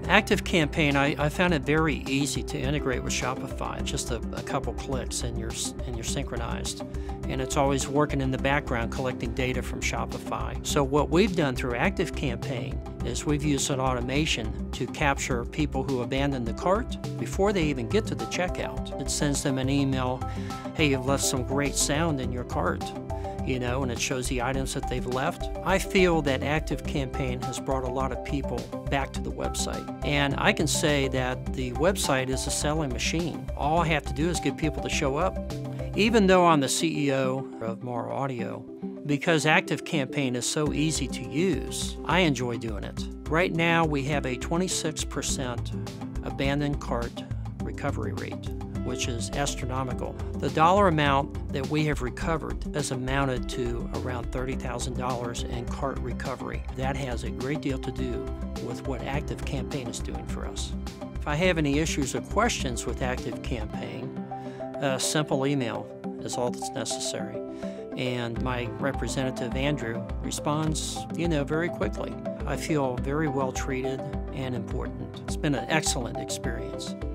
ActiveCampaign, I found it very easy to integrate with Shopify. Just a couple clicks and you're synchronized. And it's always working in the background collecting data from Shopify. So what we've done through ActiveCampaign is we've used an automation to capture people who abandon the cart before they even get to the checkout. It sends them an email, hey, you've left some great sound in your cart, and it shows the items that they've left. I feel that ActiveCampaign has brought a lot of people back to the website. And I can say that the website is a selling machine. All I have to do is get people to show up. Even though I'm the CEO of Morrow Audio, because ActiveCampaign is so easy to use, I enjoy doing it. Right now, we have a 26% abandoned cart recovery rate, which is astronomical. The dollar amount that we have recovered has amounted to around $30,000 in cart recovery. That has a great deal to do with what ActiveCampaign is doing for us. If I have any issues or questions with ActiveCampaign, a simple email is all that's necessary. And my representative, Andrew, responds, very quickly. I feel very well treated and important. It's been an excellent experience.